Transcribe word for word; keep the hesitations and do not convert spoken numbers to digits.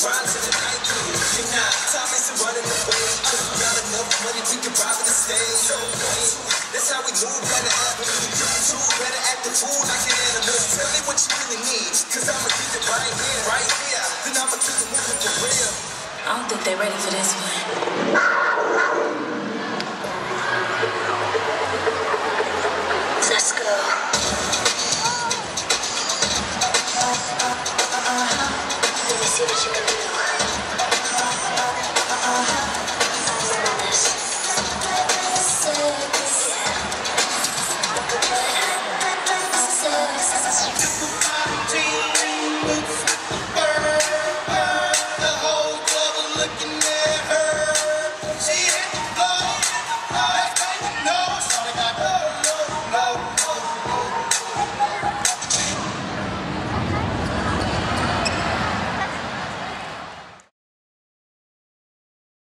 ride to the night through. And now, time isn't running away. Cause we got enough money, we can ride with the stage. So, that's how we move, better act. You too, better act the fool like an animal. Tell me what you really need, cause I'ma keep it right here, right here. Then I'ma keep it moving for real. I don't think they're ready for this one. Let's go. Let me see what you can do.